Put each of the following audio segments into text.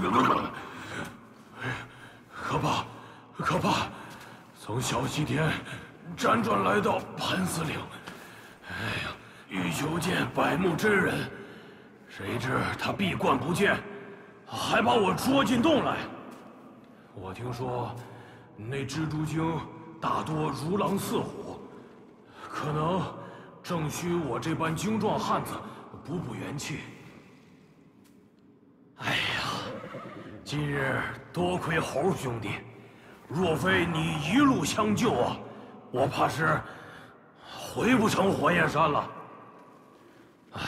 可怕，可怕！从小西天辗转来到盘丝岭，哎呀，欲求见百目真人，谁知他闭关不见，还把我捉进洞来。我听说，那蜘蛛精大多如狼似虎，可能正需我这般精壮汉子补补元气。哎呀，今日多亏猴兄弟，若非你一路相救啊，我怕是回不成火焰山了。唉。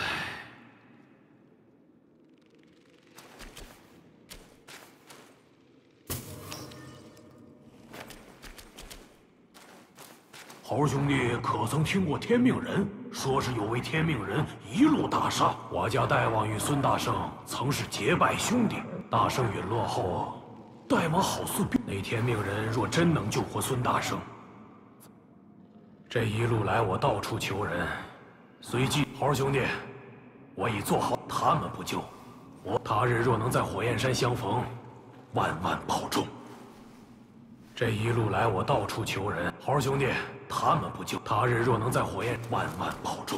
猴兄弟可曾听过天命人？说是有位天命人一路大杀我家大王与孙大圣，曾是结拜兄弟。大圣陨落后，大王好似病。那天命人若真能救活孙大圣，这一路来我到处求人，随即猴兄弟，我已做好，他们不救，我他日若能在火焰山相逢，万万保重。 这一路来，我到处求人，猴兄弟，他们不救，他日若能在火焰，万万保重。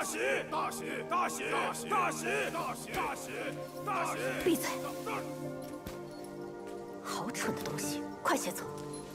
喜！大喜！大喜！大喜！大喜！大喜！大喜！大喜！ 闭嘴！好蠢的东西，快些走！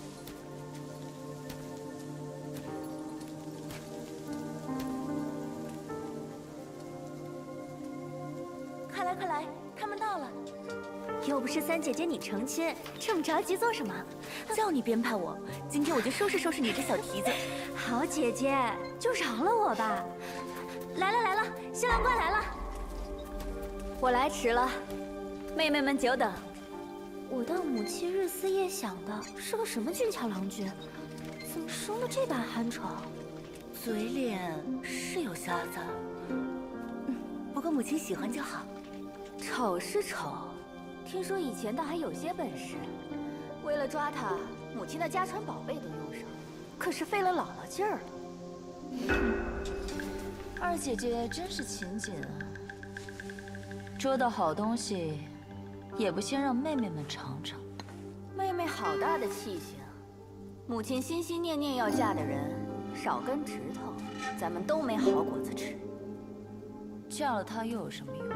快来快来，他们到了。 又不是三姐姐你成亲，这么着急做什么？ 叫你编排我，今天我就收拾收拾你这小蹄子。 好姐姐，就饶了我吧。来了来了，新郎官来了。我来迟了，妹妹们久等。我当母亲日思夜想的是个什么俊俏郎君，怎么生得这般酣丑？ 嘴脸是有瑕疵，不过母亲喜欢就好。 丑是丑，听说以前倒还有些本事。为了抓他，母亲的家传宝贝都用上，可是费了姥姥劲儿了。 二姐姐真是勤俭啊，捉到好东西，也不先让妹妹们尝尝。 妹妹好大的气性，母亲心心念念要嫁的人，少根指头，咱们都没好果子吃。 嫁了她又有什么用？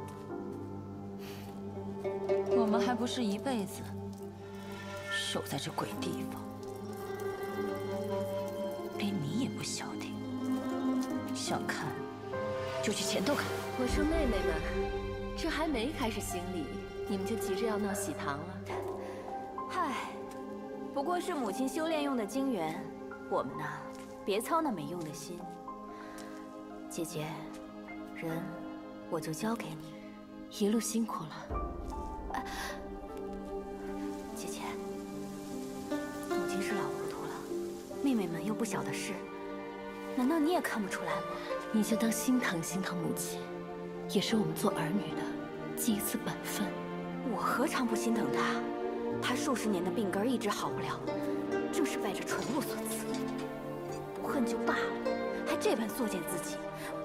我们还不是一辈子守在这鬼地方，连你也不消停。想看就去前头看。 我说妹妹们，这还没开始行礼，你们就急着要闹喜糖了？ 嗨，不过是母亲修炼用的精元，我们呢，别操那没用的心。姐姐，人我就交给你， 一路辛苦了。 姐姐，母亲是老糊涂了，妹妹们又不晓得事，难道你也看不出来吗？ 你就当心疼心疼母亲，也是我们做儿女的尽一次本分。 我何尝不心疼她？她数十年的病根一直好不了，正是拜这纯物所赐。不恨就罢了，还这般作践自己，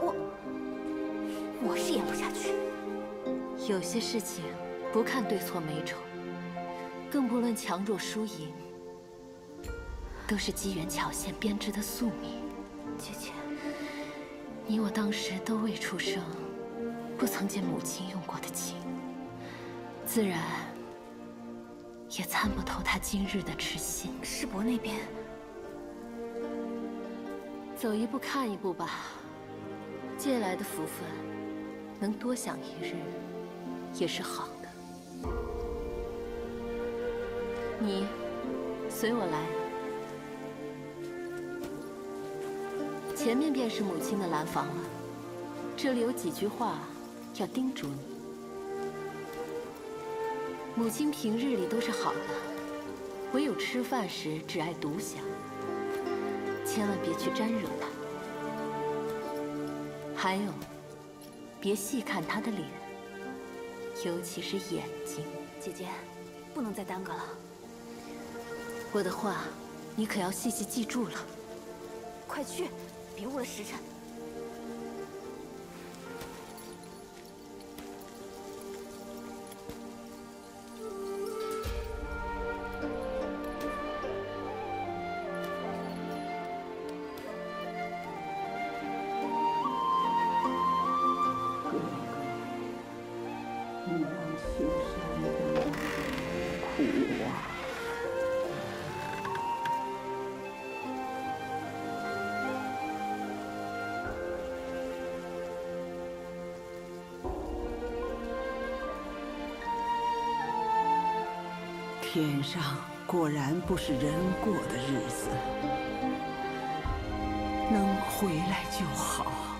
我是咽不下去。 有些事情不看对错美丑，更不论强弱输赢，都是机缘巧现编织的宿命。 姐姐， 你我当时都未出生，不曾见母亲用过的情，自然也参不透她今日的痴心。 师伯那边， 走一步看一步吧。借来的福分，能多享一日，也是好的。你随我来，前面便是母亲的兰房了。这里有几句话要叮嘱你。母亲平日里都是好的，唯有吃饭时只爱独享，千万别去沾惹她。还有，别细看她的脸，尤其是眼睛。 姐姐，不能再耽搁了。 我的话，你可要细细记住了。 快去，别误了时辰。 你让雪山的苦啊！天上果然不是人过的日子，能回来就好。